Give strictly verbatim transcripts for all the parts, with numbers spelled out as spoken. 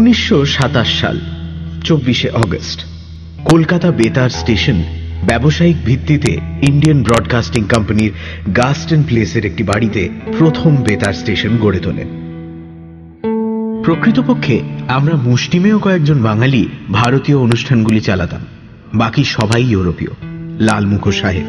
উনিশশো সাতাশ সাল চব্বিশে অগস্ট কলকাতা বেতার স্টেশন ব্যবসায়িক ভিত্তিতে ইন্ডিয়ান ব্রডকাস্টিং কোম্পানির গাস্টন প্লেসের একটি বাড়িতে প্রথম বেতার স্টেশন গড়ে তোলেন। প্রকৃতপক্ষে আমরা মুষ্টিমেয় কয়েকজন বাঙালি ভারতীয় অনুষ্ঠানগুলি চালাতাম, বাকি সবাই ইউরোপীয়। লালমুখো সাহেব।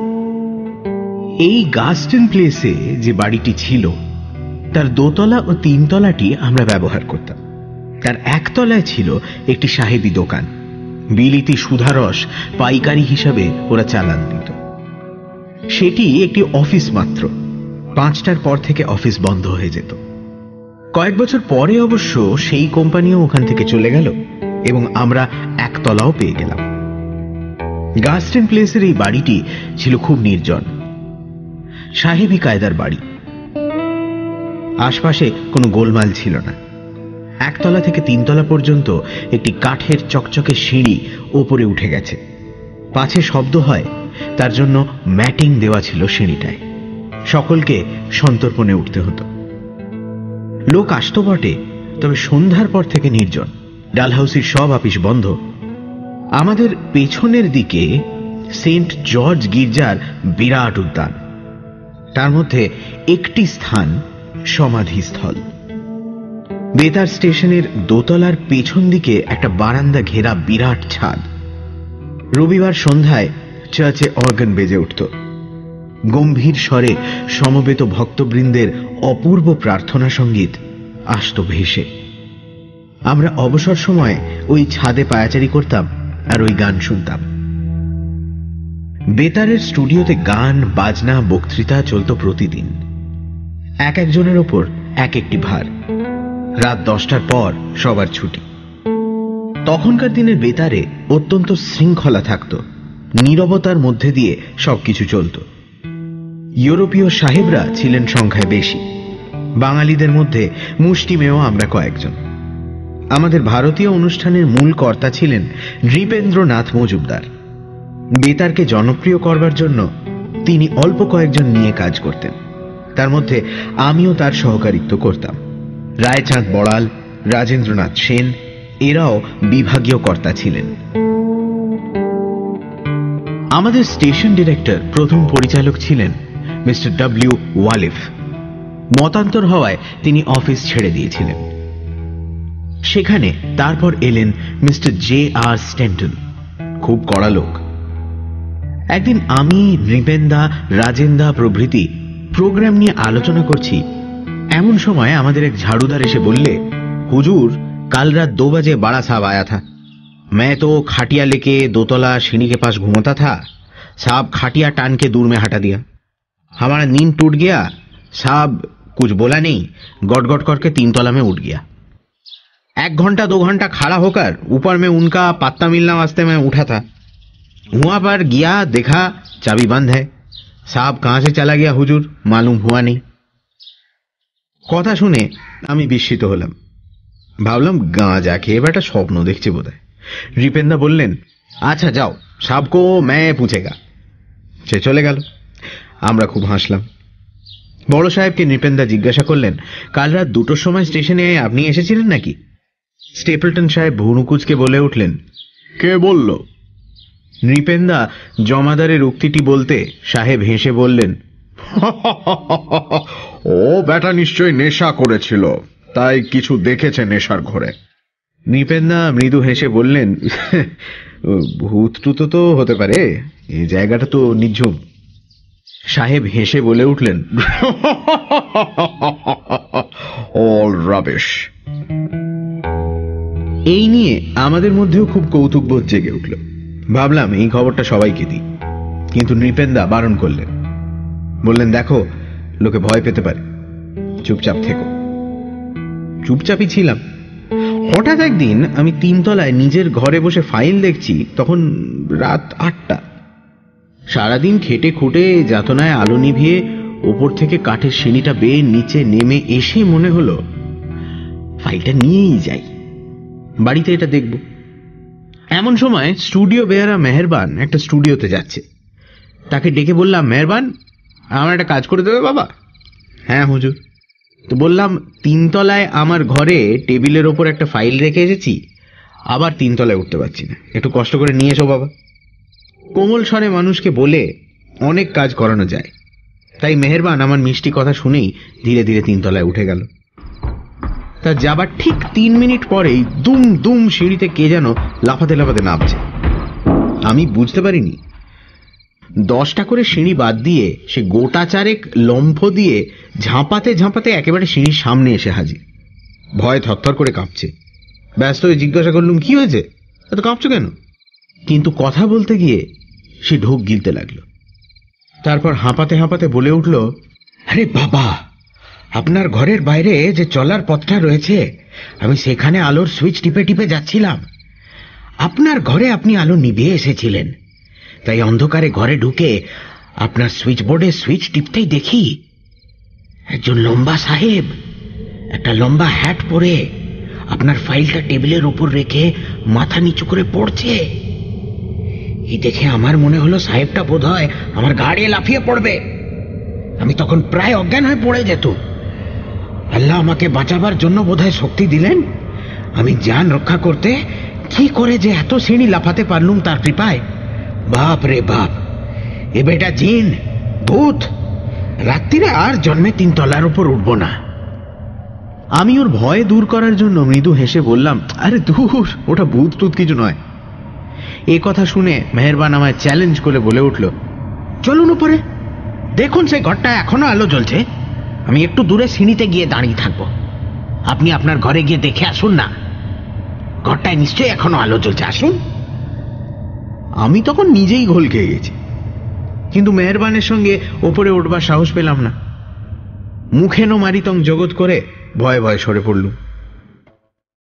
এই গাস্টন প্লেসে যে বাড়িটি ছিল তার দোতলা ও তিনতলাটি আমরা ব্যবহার করতাম। তার একতলায় ছিল একটি সাহেবী দোকান। বিলিতি সুধারস পাইকারি হিসাবে ওরা চালান দিত। সেটি একটি অফিস মাত্র। পাঁচটার পর থেকে অফিস বন্ধ হয়ে যেত। কয়েক বছর পরে অবশ্য সেই কোম্পানিও ওখান থেকে চলে গেল এবং আমরা একতলাও পেয়ে গেলাম। গাস্টন প্লেসের এই বাড়িটি ছিল খুব নির্জন, সাহেবী কায়দার বাড়ি। আশপাশে কোনো গোলমাল ছিল না। একতলা থেকে তিনতলা পর্যন্ত একটি কাঠের চকচকে সিঁড়ি ওপরে উঠে গেছে। পাছে শব্দ হয় তার জন্য ম্যাটিং দেওয়া ছিল সিঁড়িটায়। সকলকে সন্তর্পণে উঠতে হতো। লোক আসতো বটে, তবে সন্ধ্যার পর থেকে নির্জন। ডালহাউসির সব অফিস বন্ধ। আমাদের পেছনের দিকে সেন্ট জর্জ গির্জার বিরাট উদ্যান, তার মধ্যে একটি স্থান সমাধিস্থল। বেতার স্টেশনের দোতলার পেছন দিকে একটা বারান্দা ঘেরা বিরাট ছাদ। রবিবার সন্ধ্যায় চার্চে অর্গান বেজে উঠত। গম্ভীর স্বরে সমবেত ভক্তবৃন্দের অপূর্ব প্রার্থনা সঙ্গীত আসত ভেসে। আমরা অবসর সময় ওই ছাদে পায়াচারি করতাম আর ওই গান শুনতাম। বেতারের স্টুডিওতে গান বাজনা বক্তৃতা চলত প্রতিদিন। এক একজনের ওপর এক একটি ভার। রাত দশটার পর সবার ছুটি। তখনকার দিনের বেতারে অত্যন্ত শৃঙ্খলা থাকত। নীরবতার মধ্যে দিয়ে সবকিছু চলত। ইউরোপীয় সাহেবরা ছিলেন সংখ্যায় বেশি। বাঙালিদের মধ্যে মুষ্টিমেয় আমরা কয়েকজন। আমাদের ভারতীয় অনুষ্ঠানের মূল কর্তা ছিলেন নৃপেন্দ্রনাথ মজুমদার। বেতারকে জনপ্রিয় করবার জন্য তিনি অল্প কয়েকজন নিয়ে কাজ করতেন। তার মধ্যে আমিও তার সহকারিত্ব করতাম। রায়চাঁদ বড়াল, রাজেন্দ্রনাথ সেন এরাও বিভাগীয় কর্তা ছিলেন। আমাদের স্টেশন ডিরেক্টর প্রথম পরিচালক ছিলেন মিস্টার ডব্লিউ ওয়ালিফ। মতান্তর হওয়ায় তিনি অফিস ছেড়ে দিয়েছিলেন। সেখানে তারপর এলেন মিস্টার জে আর স্ট্যান্টন, খুব কড়া লোক। একদিন আমি, নৃপেন্দা, রাজেন্দা প্রভৃতি প্রোগ্রাম নিয়ে আলোচনা করছি। এমন সময় আমাদের এক ঝাড়ুদার এসে বললে, হুজুর কাল रात दो बजे बड़ा साहब आया था। मैं तो खाटिया लेके दोतला सीढ़ी के पास घूमता था। साहब खाटिया टान के दूर में हटा दिया। हमारा नींद टूट गया। साहब कुछ बोला नहीं, गट गट करके तीन तला में उठ गया। एक घंटा दो घंटा खड़ा होकर ऊपर में उनका पत्ता मिलना वास्ते मैं उठा था। वहां पर गया, देखा चाबी बंद है। साहब कहां से चला गया हुजूर मालूम हुआ नहीं। কথা শুনে আমি বিস্মিত হলাম। ভাবলাম গাঁজা খেয়ে বেটা স্বপ্ন দেখছে বোধহয়। নৃপেন্দা বললেন, আচ্ছা যাও, সাবকো ম্যায় পুছেগা। সে চলে গেল। আমরা খুব হাসলাম। বড় সাহেবকে নৃপেন্দা জিজ্ঞাসা করলেন, কাল রাত দুটোর সময় স্টেশনে আপনি এসেছিলেন নাকি? স্টেপলটন সাহেব ভুরুকুচকে বলে উঠলেন, কে বলল? নৃপেন্দা জমাদারের উক্তিটি বলতে সাহেব হেসে বললেন, ও বেটা নিশ্চয় নেশা করেছিল, তাই কিছু দেখেছে নেশার ঘরে। নৃপেন্দা মৃদু হেসে বললেন, ভূত টুত তো হতে পারে, এই জায়গাটা তো নিঝুম। সাহেব হেসে বলে উঠলেন, অল রাবিশ। এই নিয়ে আমাদের মধ্যেও খুব কৌতুকবোধ জেগে উঠল। ভাবলাম এই খবরটা সবাইকে দিই, কিন্তু নৃপেন্দা বারণ করলেন। বললেন, দেখো লোকে ভয় পেতে পারে, চুপচাপ থেকো। চুপচাপই ছিলাম। হঠাৎ একদিন আমি তিনতলায় নিজের ঘরে বসে ফাইল দেখছি। তখন রাত আটটা। সারাদিন খেটে খুঁটে যাতনায় আলো নিভিয়ে ওপর থেকে কাঠের সিঁড়িটা বেয়ে নিচে নেমে এসে মনে হলো ফাইলটা নিয়েই যাই, বাড়িতে এটা দেখব। এমন সময় স্টুডিও বেয়ারা মেহেরবান একটা স্টুডিওতে যাচ্ছে। তাকে ডেকে বললাম, মেহেরবান আমার একটা কাজ করে দেবে বাবা? হ্যাঁ হুজুর। তো বললাম, তিনতলায় আমার ঘরে টেবিলের ওপর একটা ফাইল রেখে এসেছি, আবার তিনতলায় উঠতে পারছি না, একটু কষ্ট করে নিয়ে এসো বাবা। কোমল স্বরে মানুষকে বলে অনেক কাজ করানো যায়, তাই মেহেরবান আমার মিষ্টি কথা শুনেই ধীরে ধীরে তিনতলায় উঠে গেল। তা যাবার ঠিক তিন মিনিট পরেই দুম দুম সিঁড়িতে কে যেন লাফাতে লাফাতে নামছে। আমি বুঝতে পারিনি। দশটা করে সিঁড়ি বাদ দিয়ে সে গোটা চারেক লম্ফ দিয়ে ঝাঁপাতে ঝাঁপাতে একেবারে সিঁড়ির সামনে এসে হাজির। ভয় থরথর করে কাঁপছে। ব্যস্ত হয়ে জিজ্ঞাসা করলুম, কি হয়েছে, এত কাঁপছো কেন? কিন্তু কথা বলতে গিয়ে সে ঢোক গিলতে লাগলো। তারপর হাঁপাতে হাঁপাতে বলে উঠল, আরে বাবা, আপনার ঘরের বাইরে যে চলার পথটা রয়েছে, আমি সেখানে আলোর সুইচ টিপে টিপে যাচ্ছিলাম। আপনার ঘরে আপনি আলো নিভিয়ে এসেছিলেন, তাই অন্ধকারে ঘরে ঢুকে আপনার সুইচ বোর্ডে সুইচ টিপতেই দেখি একজন লম্বা সাহেব একটা লম্বা হ্যাট পরে আপনার ফাইলটা টেবিলের উপর রেখে মাথা নিচু করে পড়ছে। এই দেখে আমার মনে হলো সাহেবটা বোধ হয় আমার ঘাড়ে লাফিয়ে পড়বে। আমি তখন প্রায় অজ্ঞান হয়ে পড়ে যেত। আল্লাহ আমাকে বাঁচাবার জন্য বোধহয় শক্তি দিলেন। আমি জান রক্ষা করতে কি করে যে এত সিঁড়ি লাফাতে পারলুম তার কৃপায়। বাপ রে বাপ, এ বেটা জিন, ভূত, রাত্রিরে আর জন্মে তিনতলার উপর উঠব না। আমি ওর ভয় দূর করার জন্য মৃদু হেসে বললাম, আরে দূর, ওটা ভূত টুত কিছু নয়। এ কথা শুনে মেহেরবান আমায় চ্যালেঞ্জ করে বলে উঠল, চলুন উপরে, দেখুন সেই ঘরটায় এখনো আলো জ্বলছে। আমি একটু দূরে সিঁড়িতে গিয়ে দাঁড়িয়ে থাকবো, আপনি আপনার ঘরে গিয়ে দেখে আসুন না, ঘরটায় নিশ্চয়ই এখনো আলো জ্বলছে, আসুন। আমি তখন নিজেই ঘোল খেয়ে গেছি, কিন্তু মেহেরবানের সঙ্গে ওপরে উঠবার সাহস পেলাম না। মুখে নো মারিতং জগৎ করে ভয়ে ভয়ে সরে পড়লুম।